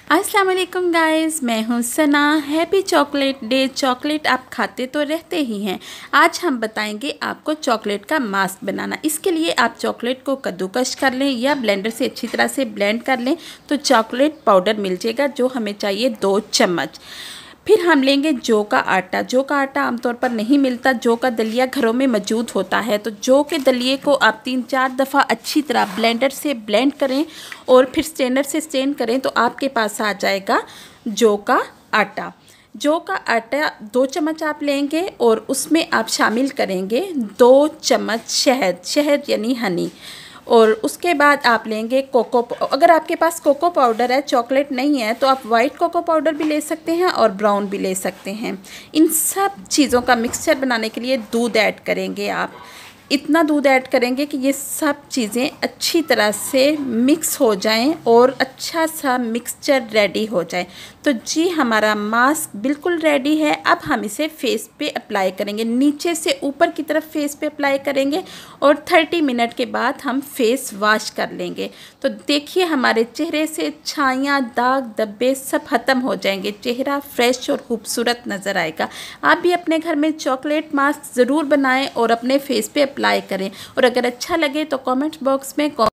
अस्सलाम वालेकुम गाइस, मैं हूँ Sana. Happy chocolate day. Chocolate आप खाते तो रहते ही हैं। आज हम बताएंगे आपको चॉकलेट का मास्क बनाना। इसके लिए आप चॉकलेट को कद्दूकस कर लें या ब्लेंडर से अच्छी तरह से ब्लेंड कर लें तो चॉकलेट पाउडर मिल जाएगा, जो हमें चाहिए 2 चम्मच। फिर हम लेंगे जौ का आटा। जौ का आटा आमतौर पर नहीं मिलता, जौ का दलिया घरों में मौजूद होता है। तो जौ के दलिए को आप 3-4 दफ़ा अच्छी तरह ब्लेंडर से ब्लेंड करें और फिर स्ट्रेनर से स्ट्रेन करें तो आपके पास आ जाएगा जौ का आटा। जौ का आटा 2 चम्मच आप लेंगे और उसमें आप शामिल करेंगे 2 चम्मच शहद। शहद यानी हनी। और उसके बाद आप लेंगे कोको। अगर आपके पास कोको पाउडर है, चॉकलेट नहीं है, तो आप वाइट कोको पाउडर भी ले सकते हैं और ब्राउन भी ले सकते हैं। इन सब चीज़ों का मिक्सचर बनाने के लिए दूध ऐड करेंगे। आप इतना दूध ऐड करेंगे कि ये सब चीज़ें अच्छी तरह से मिक्स हो जाएं और अच्छा सा मिक्सचर रेडी हो जाए। तो जी हमारा मास्क बिल्कुल रेडी है। अब हम इसे फेस पे अप्लाई करेंगे, नीचे से ऊपर की तरफ फेस पे अप्लाई करेंगे और 30 मिनट के बाद हम फेस वॉश कर लेंगे। तो देखिए हमारे चेहरे से छाइयाँ, दाग धब्बे सब ख़त्म हो जाएंगे। चेहरा फ्रेश और खूबसूरत नज़र आएगा। आप भी अपने घर में चॉकलेट मास्क ज़रूर बनाएं और अपने फेस पे अप्लाई करें। और अगर अच्छा लगे तो कमेंट बॉक्स में